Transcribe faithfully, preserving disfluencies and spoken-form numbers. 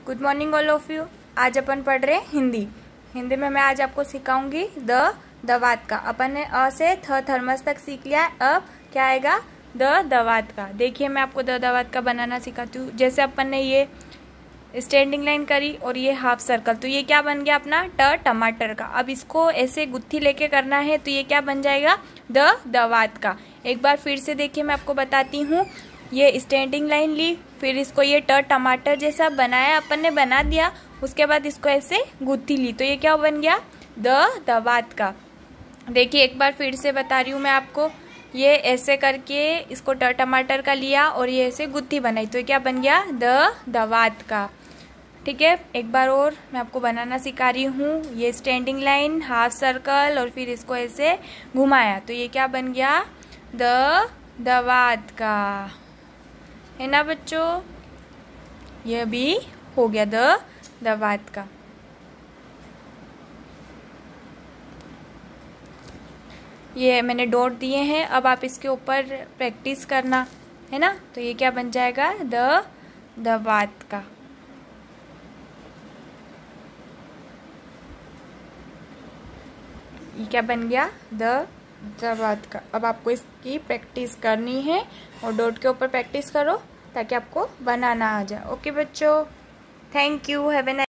Good morning all of you. आज अपन पढ़ रहे हैं हिंदी। हिंदी में मैं आज आपको सिखाऊंगी द दवात का। अपन ने अ से थ थर्मस तक सीख लिया है। अब क्या आएगा? द दवात का। देखिए मैं आपको द दवात का बनाना सिखाती हूँ। जैसे अपन ने ये स्टैंडिंग लाइन करी और ये हाफ सर्कल, तो ये क्या बन गया अपना ट टमाटर का। अब इसको ऐसे गुत्थी लेके करना है तो ये क्या बन जाएगा? द दवात का। एक बार फिर से देखिए मैं आपको बताती हूँ। ये स्टैंडिंग लाइन ली, फिर इसको ये ट टमाटर जैसा बनाया, अपन ने बना दिया। उसके बाद इसको ऐसे गुत्थी ली तो ये क्या बन गया? द दवात का। देखिए एक बार फिर से बता रही हूँ मैं आपको। ये ऐसे करके इसको ट टमाटर का लिया और ये ऐसे गुत्थी बनाई तो ये क्या बन गया? द दवात का। ठीक है, एक बार और मैं आपको बनाना सिखा रही हूँ। ये स्टैंडिंग लाइन, हाफ सर्कल और फिर इसको ऐसे घुमाया तो ये क्या बन गया? द दवात का। है ना बच्चों? ये भी हो गया द दवात का। ये मैंने डॉट दिए हैं, अब आप इसके ऊपर प्रैक्टिस करना है ना। तो ये क्या बन जाएगा? द दवात का। ये क्या बन गया? द दवात का। अब आपको इसकी प्रैक्टिस करनी है और डॉट के ऊपर प्रैक्टिस करो ताकि आपको बनाना आ जाए। ओके बच्चों, thank you, have a nice